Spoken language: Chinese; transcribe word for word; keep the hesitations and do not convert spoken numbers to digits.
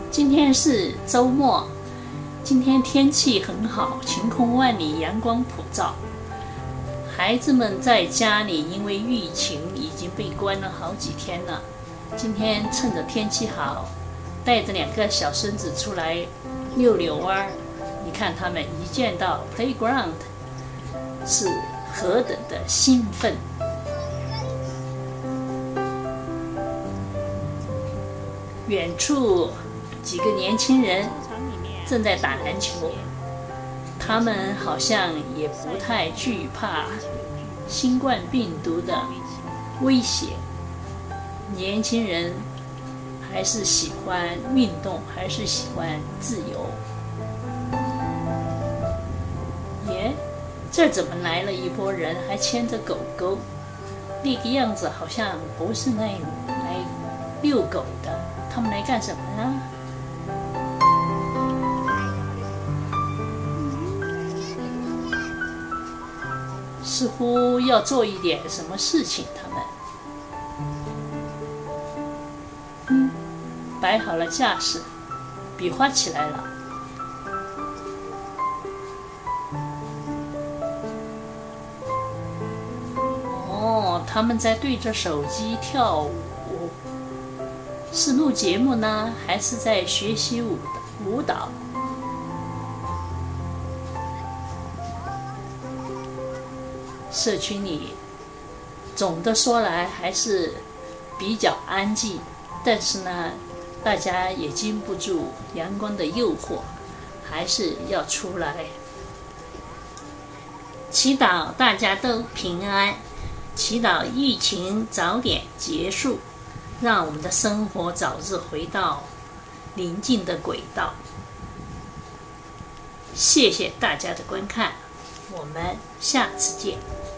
今天是周末，今天天气很好，晴空万里，阳光普照。孩子们在家里因为疫情已经被关了好几天了。今天趁着天气好，带着两个小孙子出来溜溜弯儿。你看他们一见到 playground 是何等的兴奋。远处几个年轻人正在打篮球，他们好像也不太惧怕新冠病毒的威胁。年轻人还是喜欢运动，还是喜欢自由。耶，这怎么来了一拨人，还牵着狗狗？那个样子好像不是来来遛狗的，他们来干什么呢？似乎要做一点什么事情，他们。嗯，摆好了架势，比划起来了。哦，他们在对着手机跳舞，是录节目呢，还是在学习舞舞蹈？社区里总的说来还是比较安静，但是呢，大家也经不住阳光的诱惑，还是要出来。祈祷大家都平安，祈祷疫情早点结束，让我们的生活早日回到宁静的轨道。谢谢大家的观看，我们下次见。